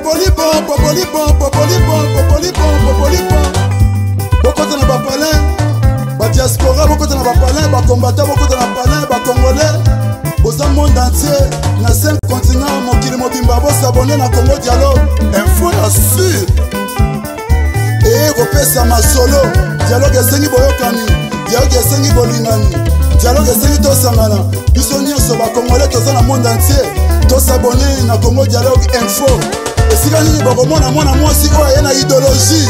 Bokota na bapalin, ba diaspora, bokota na bapalin, ba combattant, bokota na palin, ba congolais. Boza monde entier, na 5 continents, mokili mobimba, bo s'abonner na Congo Dialogue. Info ya sûr. Et kopesa masolo, dialogue esengi boyokani, dialogue esengi bolingani, dialogue esengi tosangana. Biso nyonso ba congolais toza na monde entier, to s'abonner na Congo Dialogue Info. Esika nini bokomona mwana mwasi oyo aye na idéologie.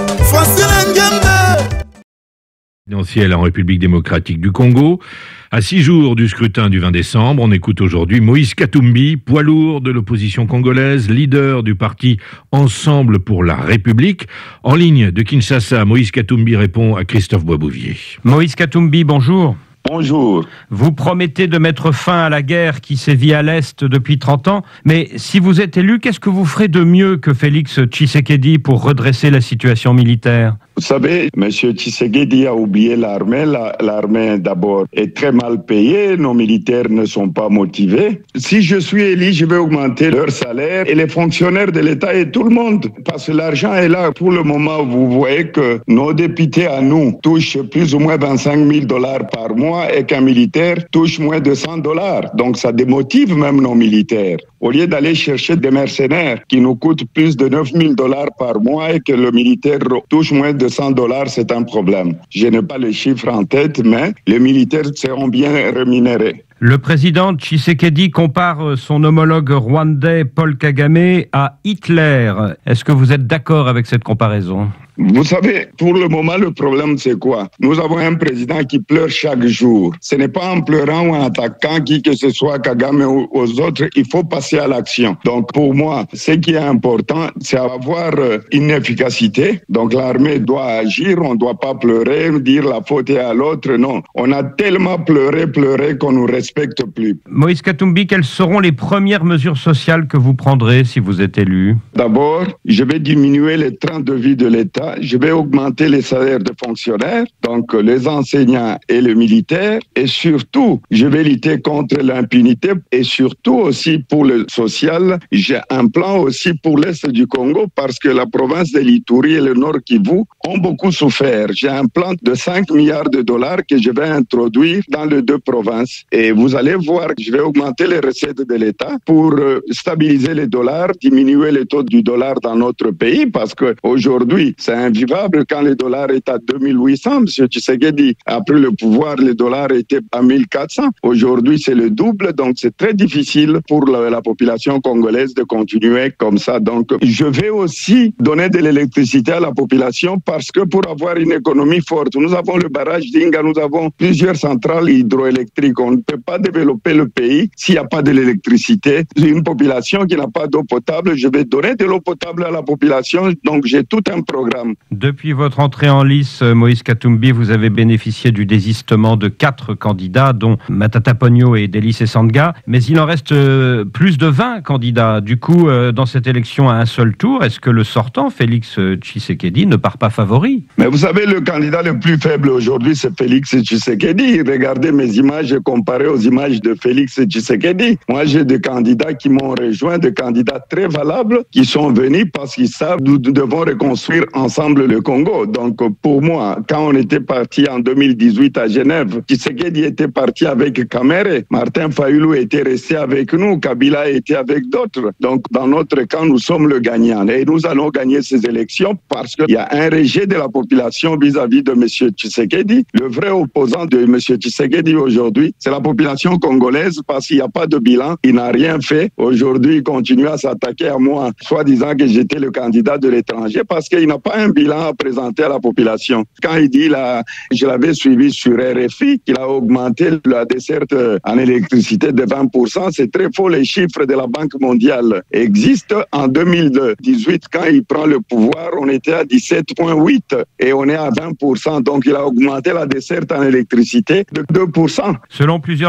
Présidentielle en République démocratique du Congo. À 6 jours du scrutin du 20 décembre, on écoute aujourd'hui Moïse Katumbi, poids lourd de l'opposition congolaise, leader du parti Ensemble pour la République. En ligne de Kinshasa, Moïse Katumbi répond à Christophe Boisbouvier. Moïse Katumbi, bonjour. Bonjour. Vous promettez de mettre fin à la guerre qui sévit à l'Est depuis 30 ans, mais si vous êtes élu, qu'est-ce que vous ferez de mieux que Félix Tshisekedi pour redresser la situation militaire ? Vous savez, M. Tshisekedi a oublié l'armée. L'armée, d'abord, est très mal payée. Nos militaires ne sont pas motivés. Si je suis élu, je vais augmenter leur salaire et les fonctionnaires de l'État et tout le monde. Parce que l'argent est là. Pour le moment, vous voyez que nos députés à nous touchent plus ou moins 25 000 $ par mois et qu'un militaire touche moins de 100 $. Donc ça démotive même nos militaires. Au lieu d'aller chercher des mercenaires qui nous coûtent plus de 9 000 $ par mois et que le militaire touche moins de 100 $, c'est un problème. Je n'ai pas les chiffres en tête, mais les militaires seront bien rémunérés. Le président Tshisekedi compare son homologue rwandais Paul Kagame à Hitler. Est-ce que vous êtes d'accord avec cette comparaison ? Vous savez, pour le moment, le problème, c'est quoi? Nous avons un président qui pleure chaque jour. Ce n'est pas en pleurant ou en attaquant qui que ce soit, Kagame ou aux autres, il faut passer à l'action. Donc, pour moi, ce qui est important, c'est avoir une efficacité. Donc, l'armée doit agir, on ne doit pas pleurer, dire la faute est à l'autre. Non, on a tellement pleuré qu'on ne nous respecte plus. Moïse Katumbi, quelles seront les premières mesures sociales que vous prendrez si vous êtes élu? D'abord, je vais diminuer les trains de vie de l'État. Je vais augmenter les salaires des fonctionnaires, donc les enseignants et les militaires. Et surtout, je vais lutter contre l'impunité et surtout aussi pour le social. J'ai un plan aussi pour l'Est du Congo parce que la province de l'Ituri et le Nord Kivu ont beaucoup souffert. J'ai un plan de 5 milliards de $ que je vais introduire dans les 2 provinces. Et vous allez voir que je vais augmenter les recettes de l'État pour stabiliser les dollars, diminuer le taux du dollar dans notre pays parce qu'aujourd'hui, c'est invivable quand le dollar est à 2800. M. Tshisekedi a pris le pouvoir, le dollar était à 1400. Aujourd'hui, c'est le double, donc c'est très difficile pour la population congolaise de continuer comme ça. Donc, je vais aussi donner de l'électricité à la population parce que pour avoir une économie forte, nous avons le barrage d'Inga, nous avons plusieurs centrales hydroélectriques. On ne peut pas développer le pays s'il n'y a pas de l'électricité. J'ai une population qui n'a pas d'eau potable. Je vais donner de l'eau potable à la population. Donc, j'ai tout un programme. Depuis votre entrée en lice, Moïse Katumbi, vous avez bénéficié du désistement de 4 candidats, dont Matata Ponyo et Délice Sanga. Mais il en reste plus de 20 candidats. Du coup, dans cette élection à un seul tour, est-ce que le sortant, Félix Tshisekedi, ne part pas favori? Mais vous savez, le candidat le plus faible aujourd'hui, c'est Félix Tshisekedi. Regardez mes images comparées aux images de Félix Tshisekedi. Moi, j'ai des candidats qui m'ont rejoint, des candidats très valables, qui sont venus parce qu'ils savent que nous devons reconstruire ensemble le Congo. Donc, pour moi, quand on était parti en 2018 à Genève, Tshisekedi était parti avec Kamere, Martin Fayulu était resté avec nous, Kabila était avec d'autres. Donc, dans notre camp, nous sommes le gagnant. Et nous allons gagner ces élections parce qu'il y a un rejet de la population vis-à-vis de M. Tshisekedi. Le vrai opposant de M. Tshisekedi aujourd'hui, c'est la population congolaise parce qu'il n'y a pas de bilan. Il n'a rien fait. Aujourd'hui, il continue à s'attaquer à moi, soit disant que j'étais le candidat de l'étranger parce qu'il n'a pas un bilan à présenter à la population. Quand il dit, là, je l'avais suivi sur RFI, qu'il a augmenté la desserte en électricité de 20%, c'est très faux. Les chiffres de la Banque mondiale existent. En 2018, quand il prend le pouvoir, on était à 17,8 et on est à 20%. Donc, il a augmenté la desserte en électricité de 2%. Selon plusieurs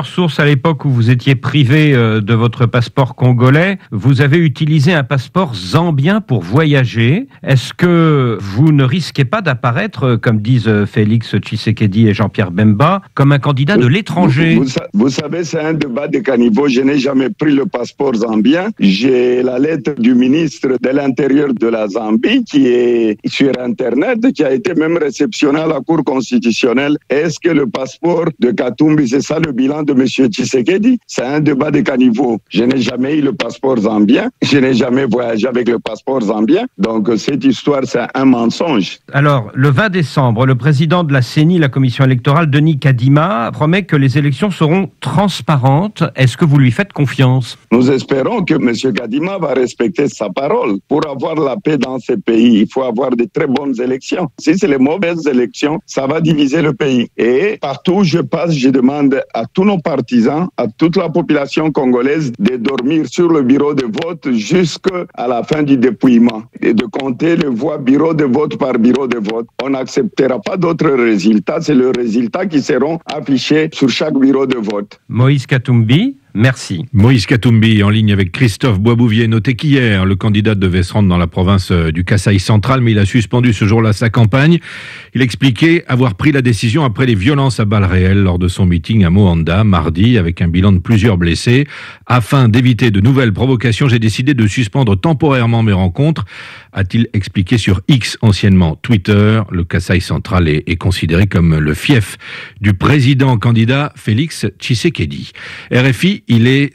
sources, à l'époque où vous étiez privé de votre passeport congolais, vous avez utilisé un passeport zambien pour voyager. Est-ce que vous ne risquez pas d'apparaître, comme disent Félix Tshisekedi et Jean-Pierre Bemba, comme un candidat de l'étranger? Vous savez, c'est un débat de caniveau. Je n'ai jamais pris le passeport zambien. J'ai la lettre du ministre de l'Intérieur de la Zambie qui est sur Internet, qui a été même réceptionné à la Cour constitutionnelle. Est-ce que le passeport de Katumbi, c'est ça le bilan de M. Tshisekedi? C'est un débat de caniveau. Je n'ai jamais eu le passeport zambien. Je n'ai jamais voyagé avec le passeport zambien. Donc, cette histoire, c'est un mensonge. Alors, le 20 décembre, le président de la CENI, la commission électorale, Denis Kadima, promet que les élections seront transparentes. Est-ce que vous lui faites confiance? Nous espérons que M. Kadima va respecter sa parole. Pour avoir la paix dans ce pays, il faut avoir de très bonnes élections. Si c'est les mauvaises élections, ça va diviser le pays. Et partout où je passe, je demande à tous nos partisans, à toute la population congolaise de dormir sur le bureau de vote jusqu'à la fin du dépouillement et de compter les voix bureau de vote par bureau de vote. On n'acceptera pas d'autres résultats. C'est le résultat qui seront affichés sur chaque bureau de vote. Moïse Katumbi, merci. Moïse Katumbi en ligne avec Christophe Boisbouvier. Notez qu'hier, le candidat devait se rendre dans la province du Kasaï central, mais il a suspendu ce jour-là sa campagne. Il expliquait avoir pris la décision après les violences à balles réelles lors de son meeting à Moanda, mardi, avec un bilan de plusieurs blessés. Afin d'éviter de nouvelles provocations, j'ai décidé de suspendre temporairement mes rencontres, a-t-il expliqué sur X, anciennement Twitter. Le Kasaï central est considéré comme le fief du président candidat Félix Tshisekedi. RFI, il est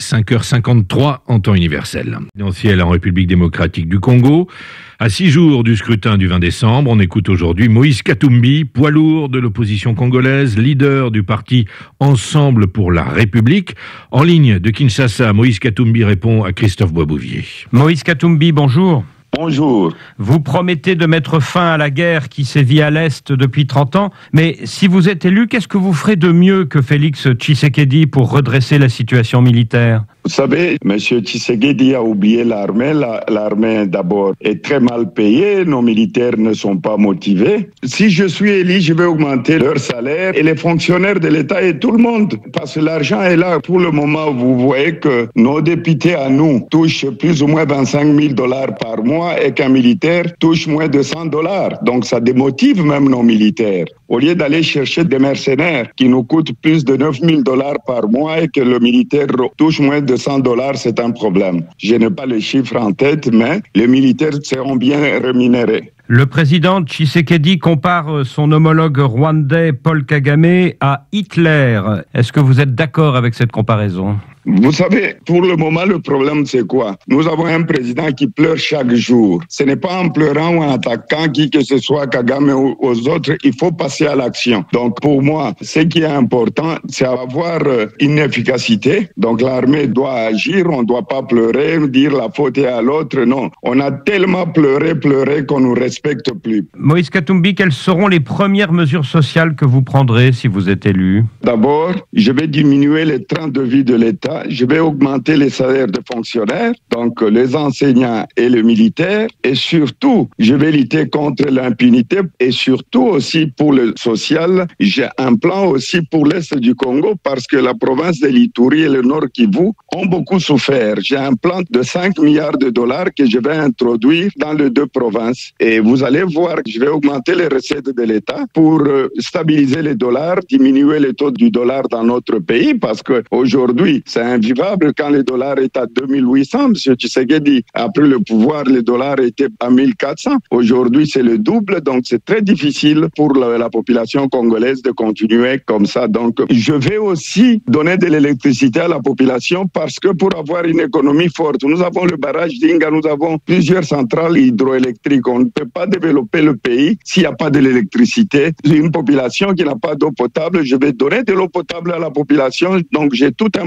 5h53 en temps universel. Présidentielle en République démocratique du Congo. À 6 jours du scrutin du 20 décembre, on écoute aujourd'hui Moïse Katumbi, poids lourd de l'opposition congolaise, leader du parti Ensemble pour la République. En ligne de Kinshasa, Moïse Katumbi répond à Christophe Boisbouvier. Moïse Katumbi, bonjour. Bonjour. Vous promettez de mettre fin à la guerre qui sévit à l'Est depuis 30 ans, mais si vous êtes élu, qu'est-ce que vous ferez de mieux que Félix Tshisekedi pour redresser la situation militaire? Vous savez, M. Tshisekedi a oublié l'armée. L'armée, d'abord, est très mal payée. Nos militaires ne sont pas motivés. Si je suis élu, je vais augmenter leur salaire et les fonctionnaires de l'État et tout le monde. Parce que l'argent est là. Pour le moment, vous voyez que nos députés à nous touchent plus ou moins 25 000 $ par mois et qu'un militaire touche moins de 100 $. Donc ça démotive même nos militaires. Au lieu d'aller chercher des mercenaires qui nous coûtent plus de 9 000 $ par mois et que le militaire touche moins de 100 $, c'est un problème. Je n'ai pas les chiffres en tête, mais les militaires seront bien rémunérés. Le président Tshisekedi compare son homologue rwandais Paul Kagame à Hitler. Est-ce que vous êtes d'accord avec cette comparaison? Vous savez, pour le moment, le problème, c'est quoi? Nous avons un président qui pleure chaque jour. Ce n'est pas en pleurant ou en attaquant qui que ce soit Kagame ou aux autres, il faut passer à l'action. Donc, pour moi, ce qui est important, c'est avoir une efficacité. Donc, l'armée doit agir, on ne doit pas pleurer, dire la faute est à l'autre. Non, on a tellement pleuré qu'on ne nous respecte plus. Moïse Katumbi, quelles seront les premières mesures sociales que vous prendrez si vous êtes élu? D'abord, je vais diminuer les trains de vie de l'État. Je vais augmenter les salaires des fonctionnaires, donc les enseignants et les militaires, et surtout, je vais lutter contre l'impunité et surtout aussi pour le social. J'ai un plan aussi pour l'Est du Congo parce que la province de l'Ituri et le Nord Kivu ont beaucoup souffert. J'ai un plan de 5 milliards de $ que je vais introduire dans les deux provinces. Et vous allez voir, je vais augmenter les recettes de l'État pour stabiliser les dollars, diminuer le taux du dollar dans notre pays parce qu'aujourd'hui, c'est invivable quand le dollar est à 2800. M. Tshisekedi a pris le pouvoir, le dollar était à 1400. Aujourd'hui, c'est le double, donc c'est très difficile pour la population congolaise de continuer comme ça. Donc, je vais aussi donner de l'électricité à la population parce que pour avoir une économie forte, nous avons le barrage d'Inga, nous avons plusieurs centrales hydroélectriques. On ne peut pas développer le pays s'il n'y a pas de l'électricité. Une population qui n'a pas d'eau potable, je vais donner de l'eau potable à la population. Donc, j'ai tout un programme.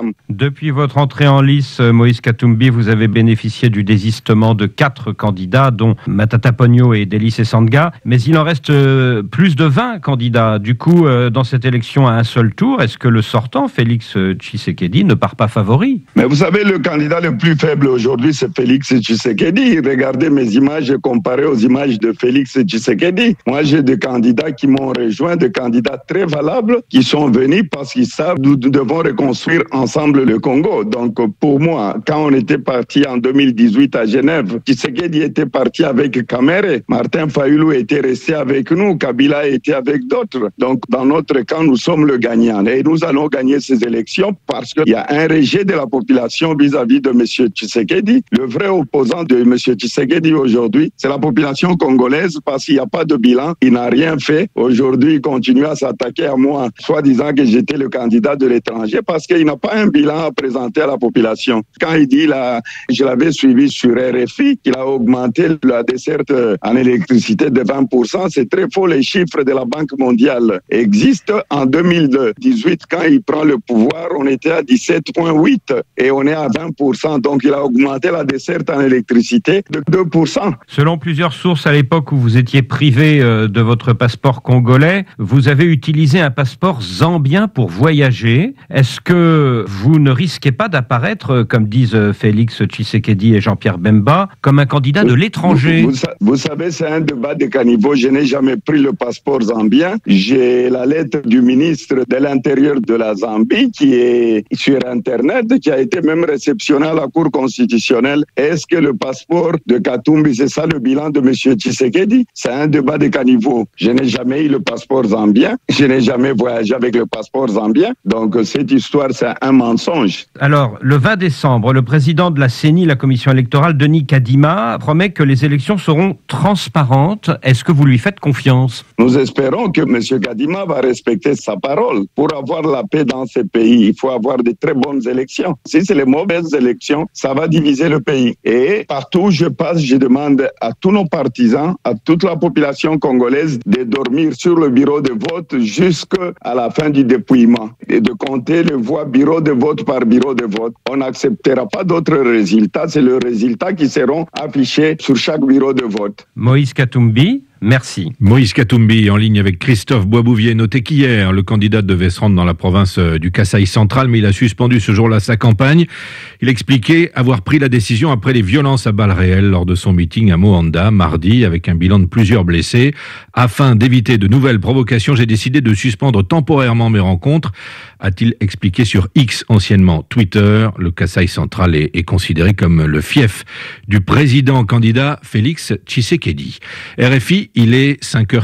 programme. Depuis votre entrée en lice, Moïse Katumbi, vous avez bénéficié du désistement de 4 candidats, dont Matata Ponyo et Délice Essandga, mais il en reste plus de 20 candidats. Du coup, dans cette élection à un seul tour, est-ce que le sortant, Félix Tshisekedi, ne part pas favori? Mais vous savez, le candidat le plus faible aujourd'hui, c'est Félix Tshisekedi. Regardez mes images et comparez aux images de Félix Tshisekedi. Moi, j'ai des candidats qui m'ont rejoint, des candidats très valables, qui sont venus parce qu'ils savent que nous devons reconstruire ensemble le Congo. Donc, pour moi, quand on était parti en 2018 à Genève, Tshisekedi était parti avec Kamere, Martin Fayulu était resté avec nous, Kabila était avec d'autres. Donc, dans notre camp, nous sommes le gagnant. Et nous allons gagner ces élections parce qu'il y a un rejet de la population vis-à-vis de M. Tshisekedi. Le vrai opposant de M. Tshisekedi aujourd'hui, c'est la population congolaise parce qu'il n'y a pas de bilan. Il n'a rien fait. Aujourd'hui, il continue à s'attaquer à moi, soit disant que j'étais le candidat de l'étranger parce qu'il n'a pas un bilan à présenter à la population. Quand il dit, là, je l'avais suivi sur RFI, qu'il a augmenté la desserte en électricité de 20%, c'est très faux. Les chiffres de la Banque mondiale existent. En 2018, quand il prend le pouvoir, on était à 17,8 et on est à 20%. Donc, il a augmenté la desserte en électricité de 2%. Selon plusieurs sources, à l'époque où vous étiez privé de votre passeport congolais, vous avez utilisé un passeport zambien pour voyager. Est-ce que vous ne risquez pas d'apparaître, comme disent Félix Tshisekedi et Jean-Pierre Bemba, comme un candidat de l'étranger? Vous savez, c'est un débat de caniveau. Je n'ai jamais pris le passeport zambien. J'ai la lettre du ministre de l'Intérieur de la Zambie qui est sur Internet, qui a été même réceptionné à la Cour constitutionnelle. Est-ce que le passeport de Katumbi, c'est ça le bilan de M. Tshisekedi? C'est un débat de caniveau. Je n'ai jamais eu le passeport zambien. Je n'ai jamais voyagé avec le passeport zambien. Donc, cette histoire, c'est un mensonge. Alors, le 20 décembre, le président de la CENI, la commission électorale, Denis Kadima, promet que les élections seront transparentes. Est-ce que vous lui faites confiance? Nous espérons que M. Kadima va respecter sa parole. Pour avoir la paix dans ce pays, il faut avoir de très bonnes élections. Si c'est les mauvaises élections, ça va diviser le pays. Et partout où je passe, je demande à tous nos partisans, à toute la population congolaise de dormir sur le bureau de vote jusqu'à la fin du dépouillement et de compter les voix bureau de vote par bureau de vote. On n'acceptera pas d'autres résultats. C'est le résultat qui seront affichés sur chaque bureau de vote. Moïse Katumbi, merci. Moïse Katumbi en ligne avec Christophe Boisbouvier. Notez qu'hier, le candidat devait se rendre dans la province du Kasaï central, mais il a suspendu ce jour-là sa campagne. Il expliquait avoir pris la décision après les violences à balles réelles lors de son meeting à Moanda, mardi, avec un bilan de plusieurs blessés. Afin d'éviter de nouvelles provocations, j'ai décidé de suspendre temporairement mes rencontres, a-t-il expliqué sur X, anciennement Twitter. Le Kasaï central est considéré comme le fief du président candidat Félix Tshisekedi. RFI, il est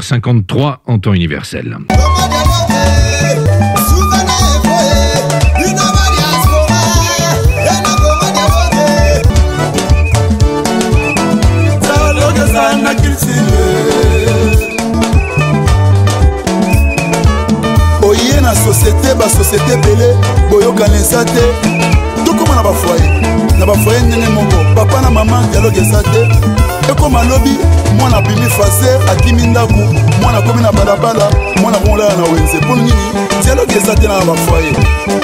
5h53 en temps universel. Oye na société belé boyokana eza te tokóma na bafoye ndenge moko papa na mama dialogue eza te ekóma lobi mwana abimi faser akimi ndako mwana akomi na balabala mwana akomolala na wenze mpo nini dialogue eza te na bafoye.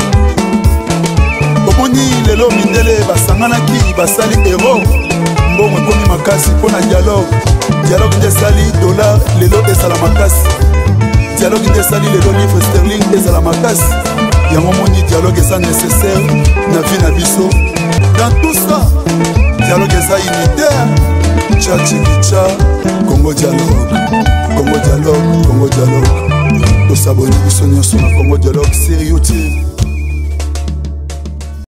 Omoni lelo mindele basanganaki basali ero mbongo ekomi makasi mpo na dialogue nde esali dollar lelo esala makasi, dialogue nde esali lelo livre sterling ezala makasi. Yango moni dialogue eza nécessaire na vie na biso. Dans tout ça, dialogue eza unitaire. Tcha Tchikicha, Congo dialogue, Congo dialogue, Congo dialogue. Tosaboni biso nyonso na Congo dialogue sur YouTube.